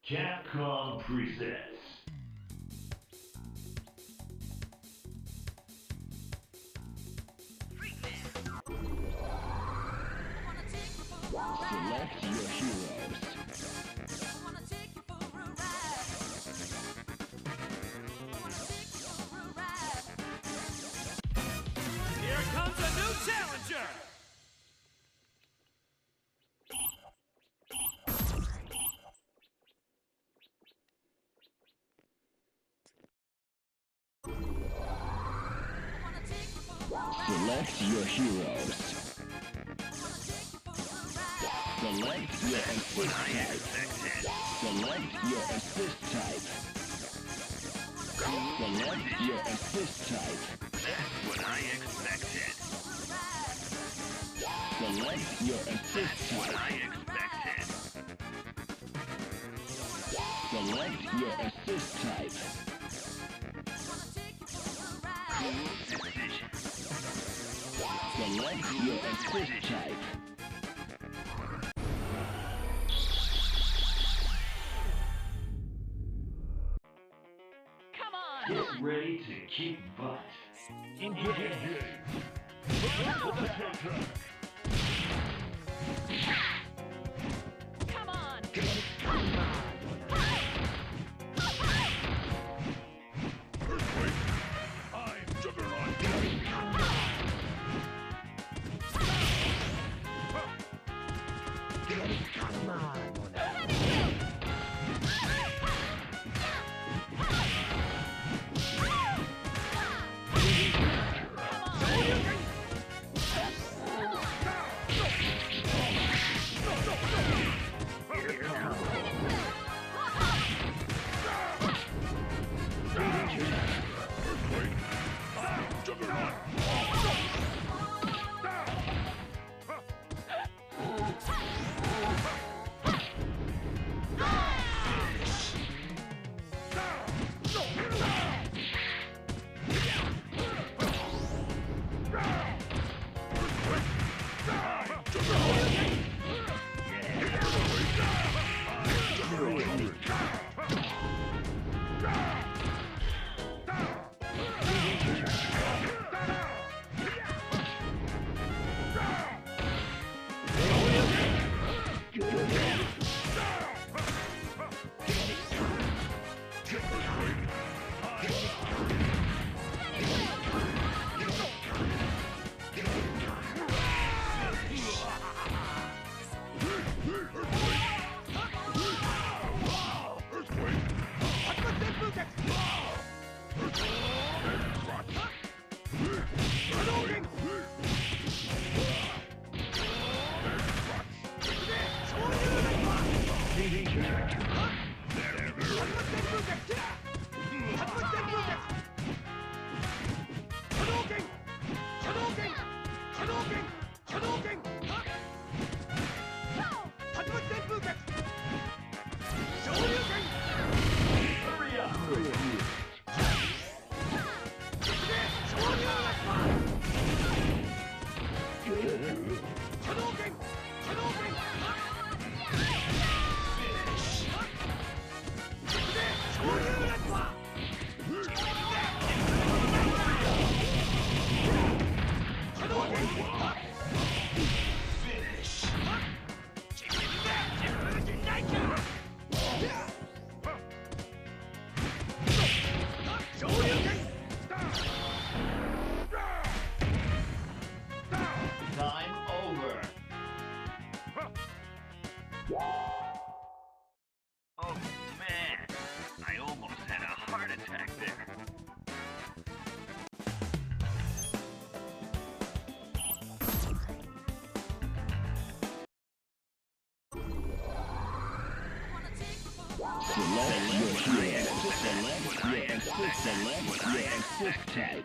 Capcom presents. Select your heroes. Here comes a new challenger! Select your heroes. Select your assist type. Select your assist type. Select your assist type. That's what I expected. Select your assist What type. I expected. Select your assist type. Decision. Select your assist type. Come on! Get ready to kick butt. Engage. Come on! I'm Juggernaut. Time over. Oh man, I almost had a heart attack there. Select your heroes. Select your assist. Select your assist type.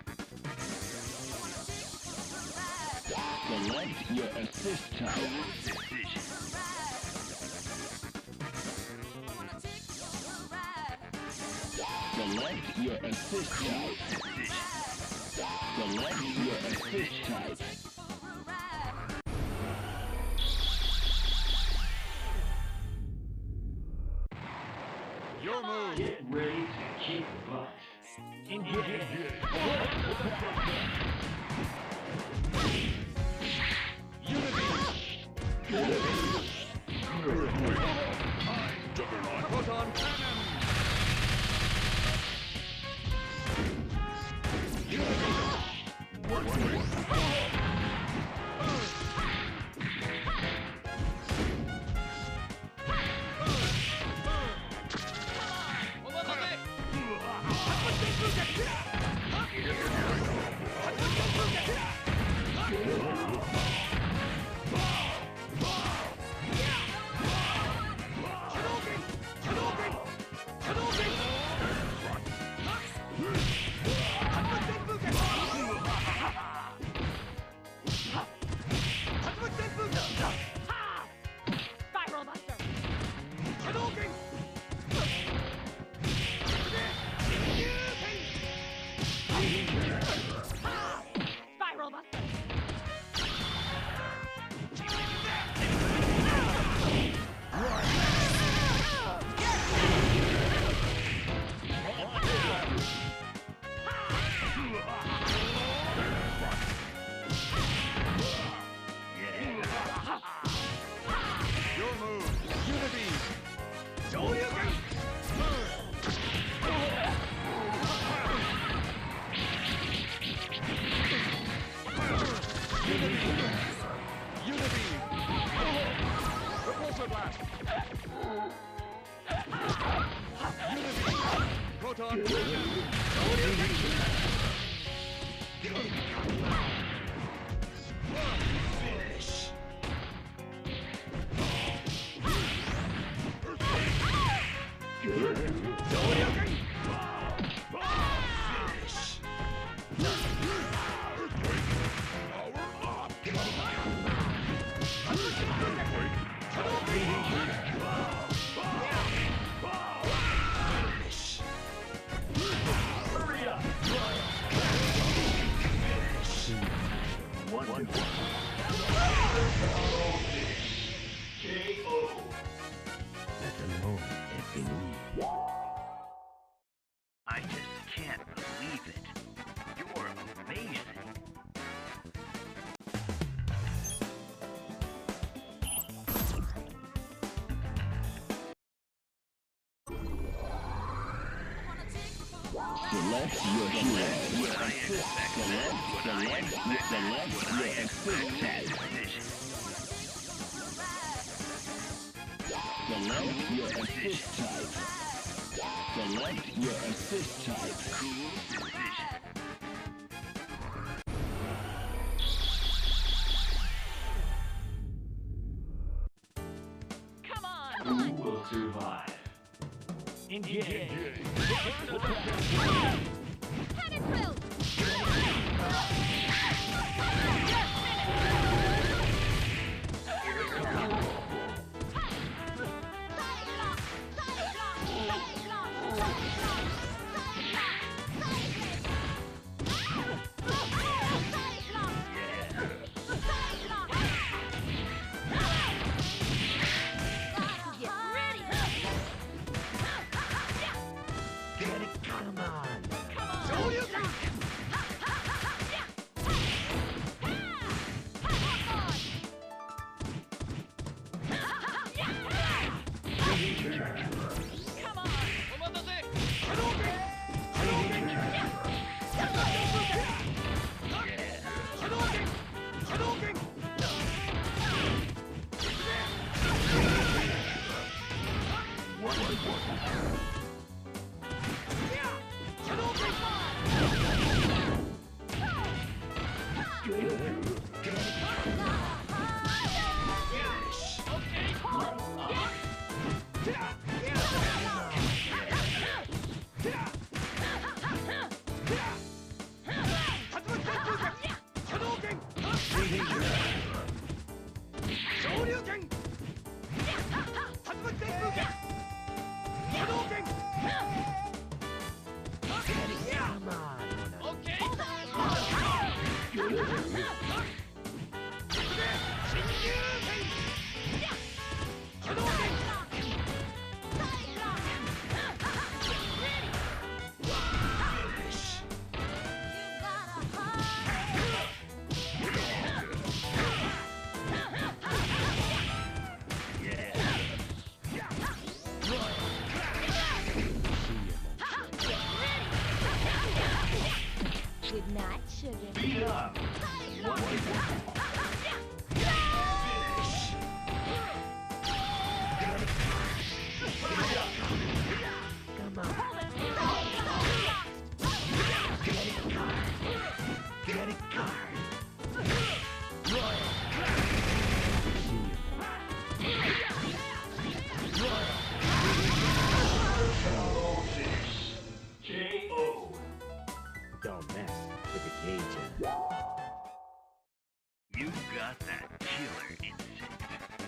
Select your assist type. Decision. Select your assist type. Select your assist type. Proton Cannon! Proton I just can't believe it. You're amazing. Select your hero. Select your assist type. Select your assist type. Select your assist type. Cool decision. Come on! Who will survive? Engage. Cannon drill! Come on. Come on! K.O. Don't mess with the Gaijin. You've got that killer instinct.